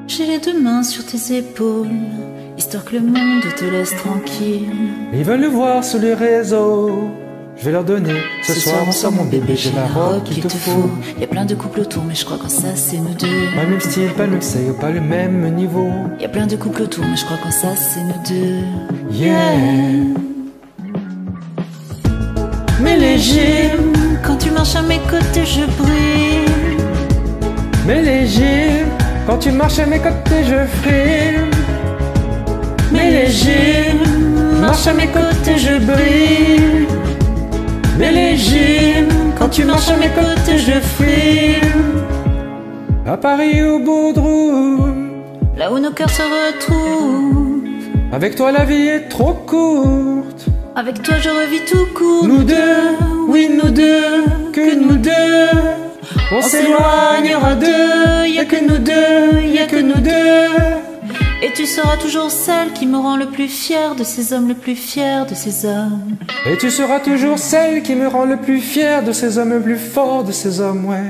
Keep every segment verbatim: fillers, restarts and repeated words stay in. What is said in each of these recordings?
J'ai les deux mains sur tes épaules, histoire que le monde te laisse tranquille. Ils veulent le voir sur les réseaux, je vais leur donner. Ce, Ce soir on sort mon bébé, j'ai la robe qu'il te faut. Y'a plein de couples autour, mais je crois qu'en ça c'est nous deux. Pas le même style, pas le même style, pas le même niveau. Y'a plein de couples autour, mais je crois qu'en ça c'est nous deux. Yeah. Mais léger, quand tu marches à mes côtés je brille. Mais léger, quand tu marches à mes côtés je frime. Mais léger, marche à mes côtés je brille. Mais léger, quand tu marches à mes côtés je frime. À Paris ou Boudroum, là où nos cœurs se retrouvent. avec toi la vie est trop courte. Avec toi je revis tout court. Nous deux, oui nous deux, que nous deux. On s'éloignera d'eux, y'a que nous deux, y'a que nous deux. Et tu seras toujours celle qui me rend le plus fier de ces hommes, le plus fier de ces hommes. Et tu seras toujours celle qui me rend le plus fier de ces hommes, le plus fort de ces hommes, ouais.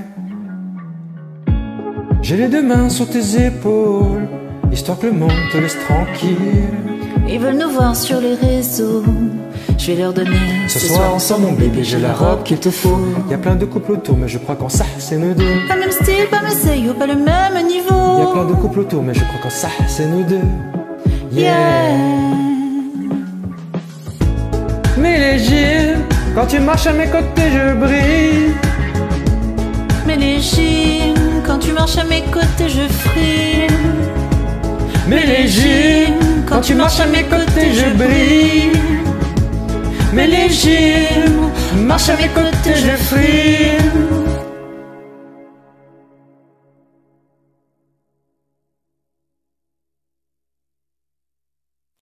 J'ai les deux mains sur tes épaules, histoire que le monde te laisse tranquille. Ils veulent nous voir sur les réseaux, je vais leur donner. Ce, Ce soir ensemble mon bébé, j'ai la robe qu'il te faut. Y'a plein de couples autour, mais je crois qu'en ça c'est nous deux. Pas le même style, pas le même seyo, pas le même niveau. Y'a plein de couples autour, mais je crois qu'en ça c'est nous deux. Yeah, yeah. Mais léger, quand tu marches à mes côtés je brille. Mais léger, quand tu marches à mes côtés je frime. Mais léger, quand tu marches à mes côtés je brille. Mais léger, marche à mes côtés je frime.